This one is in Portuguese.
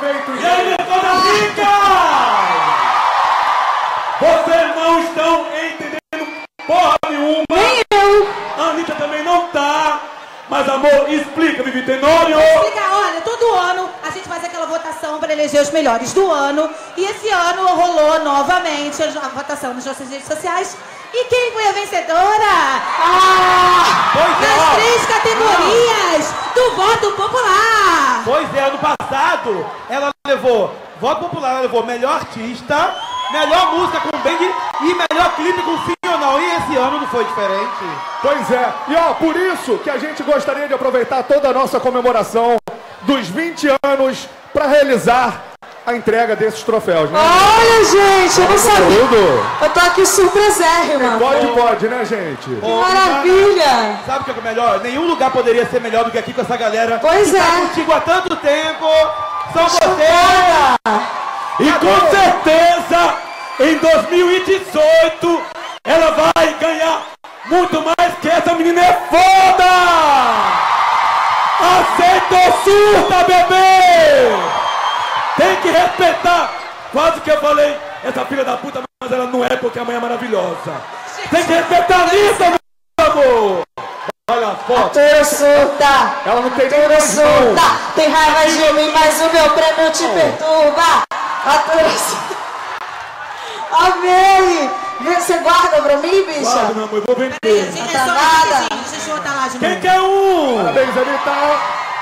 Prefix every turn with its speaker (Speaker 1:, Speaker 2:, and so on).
Speaker 1: Perfeito,
Speaker 2: E aí, toda rica! Vocês não estão entendendo porra nenhuma.
Speaker 3: Nem eu.
Speaker 2: A Anitta também não tá. Mas, amor, explica, Vivi Tenório.
Speaker 4: Explica, olha, todo ano a gente faz aquela votação para eleger os melhores do ano. E esse ano rolou novamente a votação nas nossas redes sociais. E quem foi a vencedora? Nas 3 categorias do voto popular.
Speaker 5: Pois é, ano passado ela levou voto popular, ela levou melhor artista, melhor música com bang e melhor clipe com sim ou não. E esse ano não foi diferente.
Speaker 1: Pois é. E ó, por isso que a gente gostaria de aproveitar toda a nossa comemoração dos 20 anos para realizar a entrega desses troféus, né?
Speaker 3: Olha, gente, eu não sabia.
Speaker 1: Tudo.
Speaker 3: Eu tô aqui surpresérrima.
Speaker 1: Pode, né, gente?
Speaker 3: Que maravilha.
Speaker 5: Sabe o que é melhor? Nenhum lugar poderia ser melhor do que aqui com essa galera.
Speaker 3: Pois
Speaker 5: que
Speaker 3: é.
Speaker 5: tá contigo há tanto tempo. São vocês.
Speaker 2: E com certeza, em 2018, ela vai ganhar muito mais, que essa menina é foda! Aceita ou surta, bebê! Tem que respeitar! Quase que eu falei, essa filha da puta, mas ela não é porque a mãe é maravilhosa. Tem que respeitar a Anitta, meu amor! Olha a foto.
Speaker 3: Tô surda.
Speaker 1: Ela não tem nem
Speaker 3: Tô
Speaker 1: noção.
Speaker 3: surda. Tem raiva de mim, mas o meu prêmio te perturba. Amei. Você guarda pra mim, bicha?
Speaker 2: Guarda, meu amor, eu vou vender.
Speaker 4: Peraí, é só um rapidinho, deixa eu botar lá de novo.
Speaker 2: Quem quer um?
Speaker 1: Parabéns, Anitta.